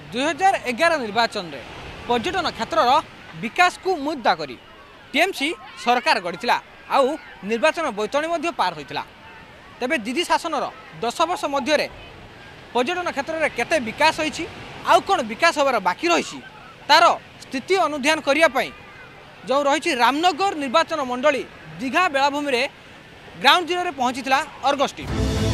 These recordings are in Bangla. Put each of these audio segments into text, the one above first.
2011 निर्वाचन में पर्यटन क्षेत्र विकास को मुद्दा करी टीएमसी सरकार गढ़ी आउ निर्वाचन बैतरणी पार होता तेबे दीदी शासन 10 वर्ष मध्य पर्यटन क्षेत्र में केते विकास होईछि आउ कौन विकास होबार बाकी रही तार स्थिति अनुध्यान करने जो रही रामनगर निर्वाचन मंडली दीघा बेलाभूमि में ग्राउंड जीरो रे पहुंची अर्गस टीम।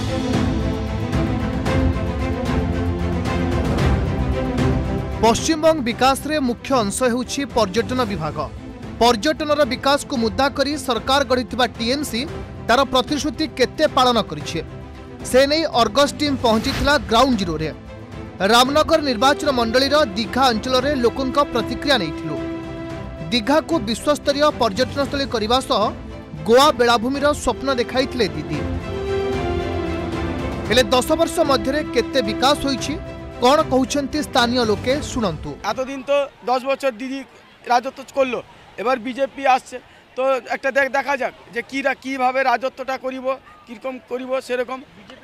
पश्चिमबंग विकास रे मुख्य अंश हेउछि पर्यटन विभाग। पर्यटनर विकास को मुद्दा करी सरकार गढ़ी टीएमसी तार प्रतिश्रुति केते पालन करिछे से नहीं अर्गस टीम पहुंची ग्राउंड जीरो रे रामनगर निर्वाचन मंडलीर दीघा अंचल रे लोकंक प्रतिक्रिया नैथिलु। दीघा को विश्वस्तरीय पर्यटन स्थली करने सह गोवा बेलाभूमिर स्वप्न देखाइथिले दीदी। हेले 10 वर्ष मध्य केते विकास होईछि कौन कहउछन्ति स्थानीय लोके शुणंतु। এত দিন তো 10 বছর দিদি রাজত্ব করলো, এবার বিজেপি আসছে তো একটা দেখা যাক যে কিভাবে রাজত্বটা করিব কিরকম করিব সেরকম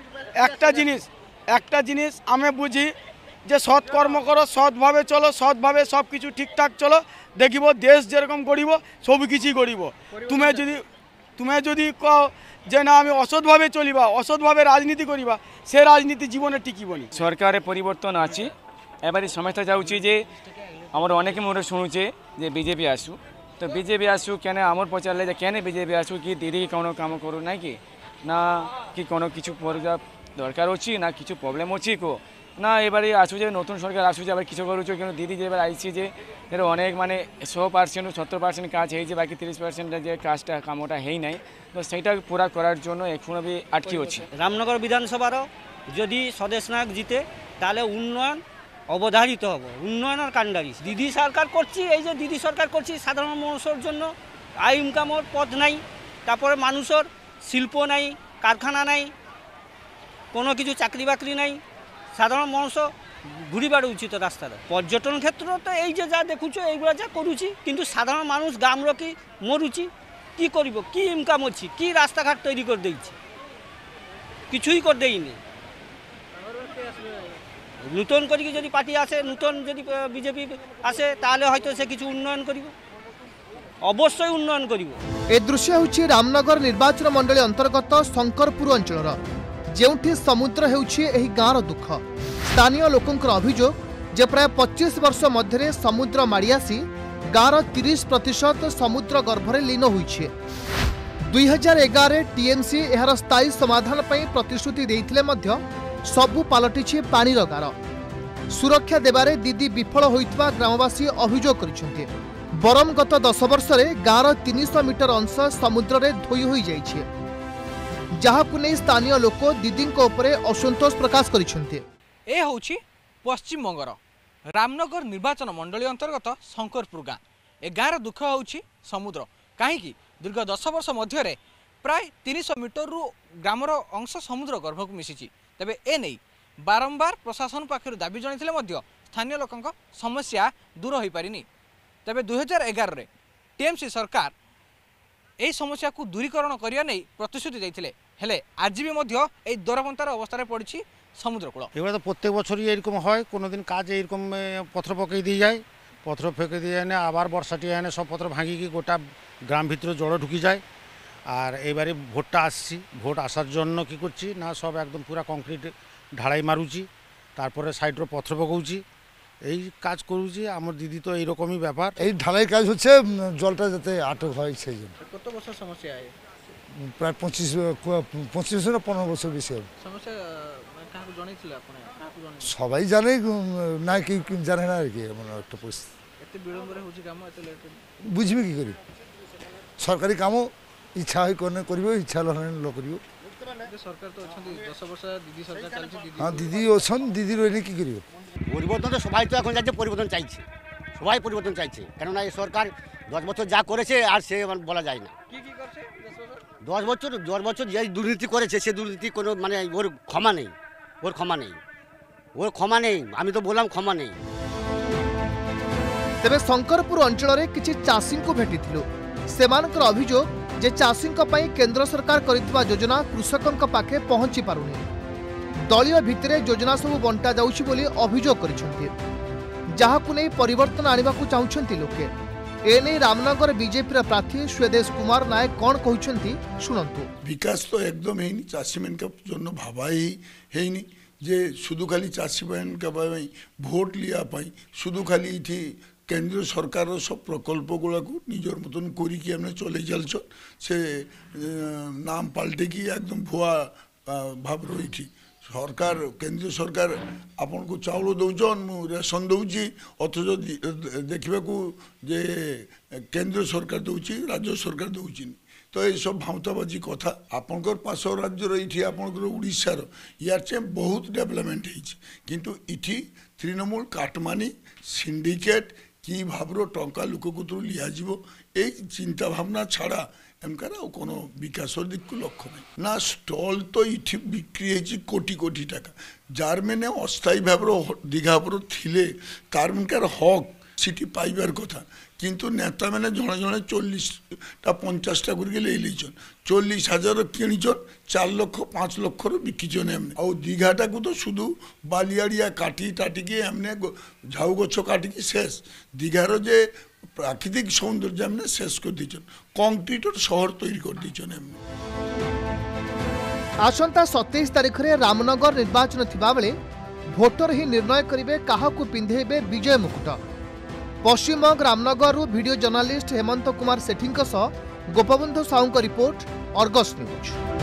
একটা জিনিস আমি বুঝি যে সৎ কর্ম করো সৎভাবে চলো সৎভাবে সব কিছু ঠিকঠাক চলো দেখিব দেশ যেরকম গড়িব সব কিছুই গড়িব। তুমি যদি কও যে না আমি অসৎভাবে চলিবা অসৎভাবে রাজনীতি করিবা সে রাজনীতি জীবনে টিকিবনি। সরকারের পরিবর্তন আছে এবারে সমস্যা যাচ্ছে যে আমার অনেকে মনে শুনুছে যে বিজেপি আসু তো বিজেপি আসু কেন আমার পচারলে যে কেন বিজেপি আসু কি দিদি কোনো কাম করু নাই কি না কি কোনো কিছু দরকার অছি না কিছু প্রবলেম অছি কো না এবারে আসু যে নতুন সরকার আসু যে আবার কিছু করুছো কিন্তু দিদি যে এবার আইছি যে এর অনেক মানে 100% 70% কাজ হয়েছে বাকি 30% যে কাজটা কামটা হেই নাই তো সেইটা পুরা করার জন্য এখন আমি আটকে আছি। রামনগর বিধানসভার যদি স্বদেশ নায়ক জিতে তাহলে উন্নয়ন অবধারিত হব উন্নয়নের কাণ্ডারি দিদি সরকার করছি এই যে দিদি সরকার করছি সাধারণ মানুষের জন্য আয় ইনকামের পথ নাই তারপরে মানুষের শিল্প নাই কারখানা নাই কোনো কিছু চাকরি বাকরি নাই সাধারণ মানুষ ঘুরিবার উচিত রাস্তায় পর্যটন ক্ষেত্র তো এই যে যা দেখুছ এইগুলো যা করুছি কিন্তু সাধারণ মানুষ গ্রামর কি মরুছি কি করিব কি ইনকাম অছি কি রাস্তাঘাট তৈরি করে দিয়েছি কিছুই করে দেয়নি। নূতন করি যদি পার্টি আসে নূতন যদি বিজেপি আসে তাহলে হয়তো সে কিছু উন্নয়ন করিব অবশ্যই উন্নয়ন করিব। এ দৃশ্য হচ্ছে রামনগর নির্বাচন মন্ডলী অন্তর্গত শঙ্করপুর অঞ্চলর যেউঠি সমুদ্র হেউछि एही गाँर दुख। स्थानीय लोकंकर अभियोग जे प्राय 25 वर्ष मध्य समुद्र माड़ी आसी गाँर 30% समुद्र गर्भरे लीन होइछे। 2011 टीएमसी एहार स्थायी समाधान पई प्रतिश्रुति देइथिले मध्य सबु पालटिछि पानीर गार। सुरक्षा देबारे दीदी विफल होइतबा ग्रामवासी अभियोग करिसेंते। बरम गत 10 वर्ष रे गाँर 300 मीटर अंश समुद्र रे धोई होई जाइछे जहाकु नै स्थानीय लोक दीदी असंतोष प्रकाश करिसेंते। ए होछि पश्चिम बंगर रामनगर निर्वाचन मंडली अंतर्गत शंकरपुर गाँ। ए गाँर दुख होछि समुद्र कहीं दीर्घ 10 वर्ष मध्य प्राय 300 मीटर रु ग्रामर अंश समुद्र गर्भ को मिशिछि। तेबे ए नै बारंबार प्रशासन पाखर दाबी जणाइथिले मध्य स्थानीय लोकंक समस्या दूर होई पारिनी। तेबे 2011 रे टीएमसी सरकार यही समस्या को दूरीकरण करने नहीं प्रतिश्रुति देते हेले आज भी मध्य ए दरबंतार अवस्था पड़ी समुद्रकूल। एबार तो प्रत्येक बছরই এরকম হয় কোনোদিন কাজ এরকম পত্র পকাই দিয়ে যায় পত্র ফেকে দিয়ে এনে আবার বর্ষাটি এনে সব পত্র ভাঙিকি গোটা গ্রাম ভিতরে জল ঢুকি যায়। আর এবারে ভোটটা আসছি ভোট আসার জন্য কি করছি না সব একদম পুরা কংক্রিট ঢালাই মারুছি তারপরে সাইডর পত্র পকাউছি এই কাজ করুছি। আমার দিদি তো এইরকমই ব্যাপার এই ঢালাই কাজ হচ্ছে জলটা যাতে আটক হয় সেই জন্য। কত বছর সমস্যা প্রায় 25 না 15 বছর বেশি হবে সমস্যা। কাহাকে জানাইছিল আপনি কাহাকে জানাই সবাই জানে না কি জানে না আর কি এমন একটা পরিস্থিতি এত বিলম্বরে হচ্ছে কাম এত লেট বুঝবি কি করি সরকারি কাম ইচ্ছা হয় কোনে করিব ইচ্ছা হলে লোক করিব। সরকার তো অଛନ୍ତି 10 বছর দিদি সরকার চলছে দিদি হ্যাঁ দিদি অছন দিদি রইলে কি করিব পরিবর্তন তো সবাই তো এখন যাচ্ছে পরিবর্তন চাইছে সবাই পরিবর্তন চাইছে কেননা এই সরকার 10 বছর যা করেছে আর সে বলা যায় না কি করছে 10 বছর যে দুর্নীতি করেছে সে দুর্নীতি কোনো মানে ওর ক্ষমা নেই আমি তো বললাম ক্ষমা নেই। तेबे शंकरपुर अंचल रे किछि चाषी को भेटिथिलु सेमानकर अभियोग जे चाषी पई केंद्र सरकार करितबा योजना कृषकक पाखे पहुंची पारुनी। दलीय भितर योजना सब बंटा जाउछि बोली अभियोग करिसेंति, जाहाकु नै परिवर्तन आनिबाकु चाहुछंती लोके। एने रामनगर बीजेपी प्रार्थी स्वेदेश कुमार नायक कौन कहते शुणु। विकास तो एकदम है चाषी मान जो भावाई है जे शुद्ध खाली चाषी मान भोट लिया शुद्ध खाली ये केंद्र सरकार सब प्रकल्प गुड़ा को निजर मतन कर चले चलछ से नाम पाल्टे की एकदम भुआ भाव रही सरकार केंद्र सरकार आपन को चाउल दौन रेशन दौची अथच देखा जे केंद्र सरकार दौची राज्य सरकार दौची तो ये सब भावताबाजी कथा आपनकर पास राज्यर ये आपनकर उड़ीसार यार चे बहुत डेवलपमेंट किंतु इठी तृणमूल काटमानी सिंडिकेट कि भाव टंका लोक को लियाजिबो ए चिंता भावना छाड़ा एमकार कोनो विकासर दिक को लक्ष्य नहीं ना स्टल तो ये बिक्री है कोटी कोटी टाका जार मैंने अस्थायी भाव दीघापुर थिले तार मनकार हक सीटी पाइबार कथा किंतु नेता मैंने जड़े जड़े 40टा 50टा करके 40,000 किणीचन 4 लाख 5 लाख बिकिचन एमने और दीघाटा को तो शुद्ध बालियाड़िया काटी टाटिकी एमने झाऊ गछ काटिकी शेष दीघार जे प्राकृतिक सौंदर्य एमने शेष कर दीचन कंक्रीटर शहर तैयारी कर दीचन एमने। आसंता 27 तारिख रे रामनगर निर्वाचन थिबा बेले भोटर ही निर्णय करिवे काहाकू पिंधेबे विजय मुकुट। Paschimbanga Ramnagar video journalist Hemant Kumar Sethi Gopabandhu Sahu report, Argus news.